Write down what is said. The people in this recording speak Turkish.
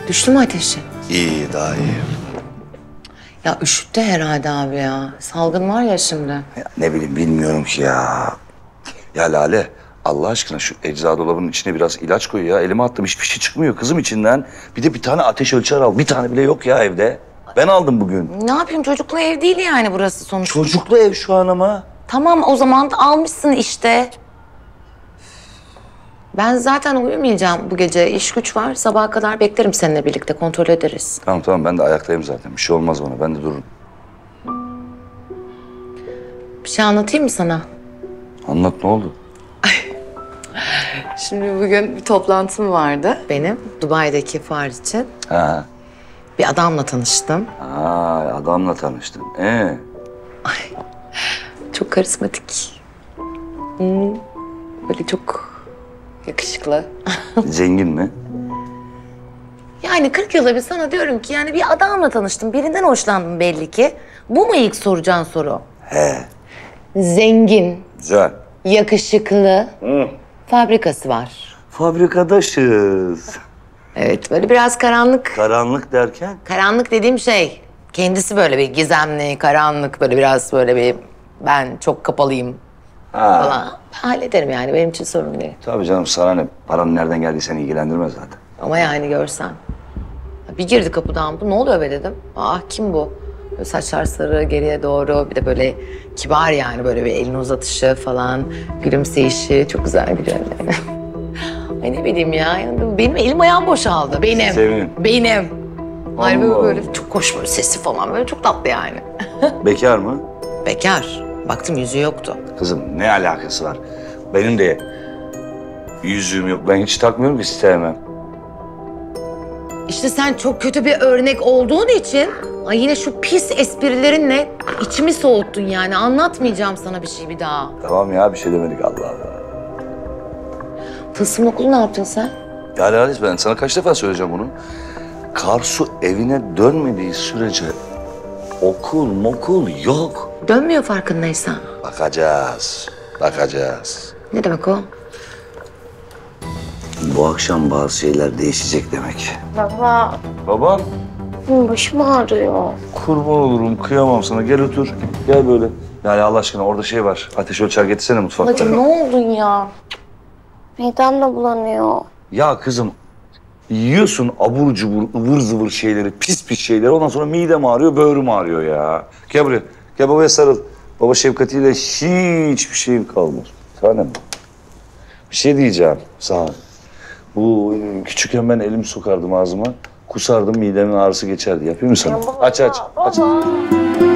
Düştü mü ateşi? İyi, daha iyi. Ya üşüttü herhalde abi ya. Salgın var ya şimdi. Ya ne bileyim, bilmiyorum ki ya. Ya Lale, Allah aşkına şu eczacı dolabının içine biraz ilaç koy ya. Elime attım, hiçbir şey çıkmıyor kızım içinden. Bir de bir tane ateş ölçer al. Bir tane bile yok ya evde. Ben aldım bugün. Ne yapayım, çocuklu ev değil yani burası sonuçta. Çocuklu ev şu an ama. Tamam, o zaman da almışsın işte. Ben zaten uyumayacağım bu gece. İş güç var. Sabaha kadar beklerim seninle birlikte. Kontrol ederiz. Tamam, ben de ayaktayım zaten. Bir şey olmaz bana, ben de dururum. Bir şey anlatayım mı sana? Anlat, ne oldu? Şimdi bugün bir toplantım vardı benim. Dubai'deki fuar için. Ha. Bir adamla tanıştım. Adamla tanıştın. Çok karizmatik. Böyle çok yakışıklı. Zengin mi? Yani 40 yılda bir sana diyorum ki yani bir adamla tanıştım. Birinden hoşlandım belli ki. Bu mu ilk soracağın soru? He. Zengin, Güzel. yakışıklı, fabrikası var. Fabrikadaşız. Evet, böyle biraz karanlık. Karanlık derken? Karanlık dediğim şey, kendisi böyle bir gizemli, karanlık, böyle biraz böyle bir ben çok kapalıyım falan. Ben hallederim yani, benim için sorun değil. Tabii canım, sana ne? Paranın nereden geldiği seni ilgilendirmez zaten. Ama yani görsen. Bir girdi kapıdan, bu ne oluyor be dedim. Kim bu? Böyle saçlar sarı, geriye doğru, bir de böyle kibar yani, böyle bir elini uzatışı falan, gülümseyişi, çok güzel gülüyor yani. Ay ne bileyim ya, yani benim elim ayağım boşaldı, benim. Senin. Benim. Ay Allah. böyle çok hoş, böyle sesi falan, böyle çok tatlı yani. Bekar mı? Bekar. Baktım yüzüğü yoktu. Kızım ne alakası var? Benim de yüzüğüm yok. Ben hiç takmıyorum ki, sevmem. İşte sen çok kötü bir örnek olduğun için ay yine şu pis esprilerinle içimi soğuttun yani. Anlatmayacağım sana bir şey bir daha. Tamam ya, bir şey demedik, Allah Allah. Tılsım okulu ne yaptın sen? Ya Halis, ben sana kaç defa söyleyeceğim bunu. Karsu evine dönmediği sürece okul yok. Dönmüyor farkındaysan. Bakacağız. Ne demek o? Bu akşam bazı şeyler değişecek demek. Baba, Babam? başım ağrıyor. Kurban olurum, kıyamam sana. Gel otur, gel böyle. Yani Allah aşkına, orada şey var. Ateş ölçer getirsene mutfakta. Babacığım ne oldun ya? Midem de bulanıyor. Ya kızım, yiyorsun abur cubur, ıvır zıvır şeyleri, pis şeyleri. Ondan sonra midem ağrıyor, böğrüm ağrıyor ya. Gel buraya, gel babaya sarıl. Baba şefkatiyle hiçbir şeyim kalmaz. Tanem. Bir şey diyeceğim sana. Bu küçükken ben elimi sokardım ağzıma. Kusardım, midemin ağrısı geçerdi. Yapayım mı sana? Ya baba, Aç. baba.